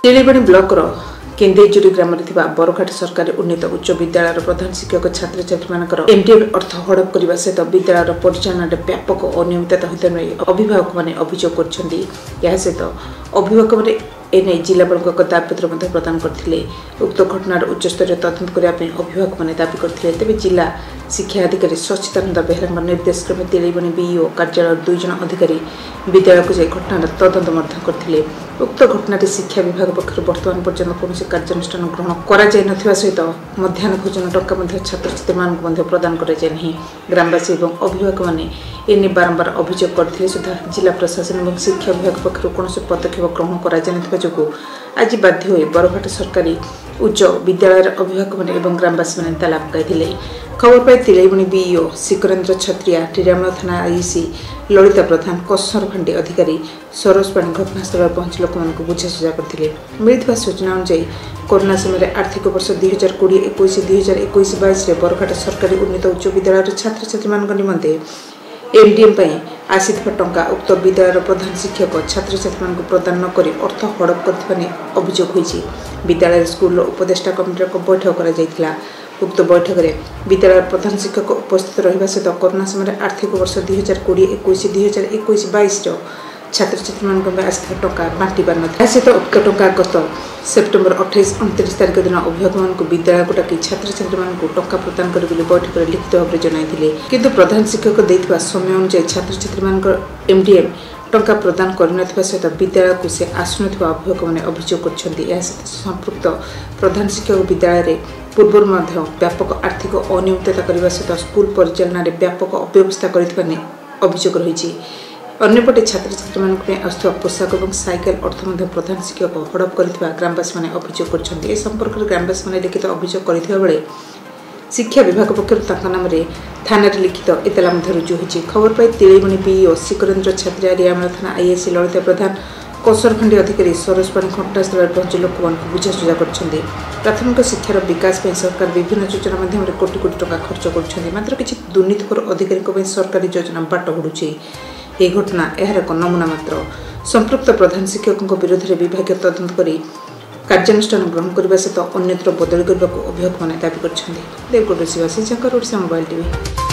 तिलेबणी block केन्देजुरी ग्राम बरघाट सरकारी उन्नत उच्च विद्यालय प्रधान शिक्षक छात्र छात्री एमडीएम अर्थ हड़प करने सहित विद्यालय परिचालन में व्यापक अनियमितता होता नहीं अभिभावक मैंने अभियोग कर सहित अभिभावक मैंने एने जिलापाल दाबीपत्र प्रदान करते उक्त घटनार उच्चस्तरीय तदंत करने अभिभावक मैंने दाबी करते तेज जिला शिक्षा अधिकारी सचिदानंद बेहरा निर्देश क्रमे तिलेबणी बीईओ कार्यालय 2 जन अधिकारी विद्यालय को जाई घटनार तदंत करते उक्त घटना शिक्षा विभाग पक्ष बर्तमान पर्यंत कौन कार्यानुष्ठान ग्रहण कर सहित मध्याह्न भोजन टंका छात्र छात्री प्रदान कर ग्रामवासी और अभिभावक मैंने एने बारंबार अभियोग करते सुधा जिला प्रशासन और शिक्षा विभाग पक्ष कौन पदक्षेप ग्रहण कर आज बाध्य हो बरघाट सरकारी उच्च विद्यालय अभिभावक मैंने ग्रामवासी मैंने ताला पकाई खबर पाई तिलेबणी बीईओ शिकरेन्द्र छत्रिया टीरामल थाना आईसी ललिता प्रधान कसर भांडी अधिकारी सरोज पाणी घटनास्थल पहुंच लोक बुझासुझा करते मिलता सूचना अनुसार कोरोना समय आर्थिक वर्ष 2020-2021-2022 बरघाट सरकारी उन्नत उच्च विद्यालय छात्र छात्री निमंते एमडीएम आसीथिबा टंका उक्त विद्यालय प्रधान शिक्षक छात्र छात्री प्रदान नक अर्थ हड़प करने अभियोग होईछि। विद्यालय स्कूल उपदेष्टा कमिटी एक बैठक कर उक्त बैठक में विद्यालय प्रधान शिक्षक उपस्थित रहा सहित कोरोना समय आर्थिक वर्ष 2020-2021-2022 छात्र छात्री आसीथिबा टंका बांटिबार नथिला सहित उक्त टंका गत सेप्टेम्बर 28-29 तारिख दिन अभिभावक विद्यालय को डाकी छात्र छात्री टंका प्रदान कर बैठक में लिखित भाव में जनाई किंतु प्रधान शिक्षक देथिबा समय अनुसार छात्र छात्री एमडीएम टंका प्रदान करन सहित विद्यालय को से आसुन अभिभावक मैंने अभियोग कर संपृक्त प्रधान शिक्षक विद्यालय पूर्व व्यापक आर्थिक अनियमितता करने सहित स्कूल परिचालन में व्यापक अव्यवस्था करने अभियोग रही अन्यपटे छात्र छात्री आसुवा पोशाक और साइकेल अर्थ प्रधान शिक्षक हड़प कर ग्रामवासी मैंने अभियोग कर संपर्क में ग्रामवासी मैंने लिखित अभियोग करथिबा बेले शिक्षा विभाग पक्ष नाम थाना लिखित एतला रुजु होती खबर पाई तिलेबणी बीईओ शिकरेन्द्र छात्रिया रियामल थाना आईएससी ललिता प्रधान कसर भांडी अधिकारी सरोज पाणी घटनास्थल पहुंची लोक बुझासुझा कर प्राथमिक शिक्षार विकास में सरकार विभिन्न योजना माध्यम कोटी कोटी टंका खर्च कर मात्र किसी दुर्नीतिखोर अधिकारी सरकारी योजना बाट बढ़ुଛି यह घटना यार एक नमूना मात्र संपृक्त प्रधान शिक्षक विरोध में विभाग तदंत कर कार्यानुष्ठान ग्रहण करने सहित अन्यत्र बदली करने अभिभावक मैंने दाबी कर देवगढ़ शिवासी मोबाइल टीवी।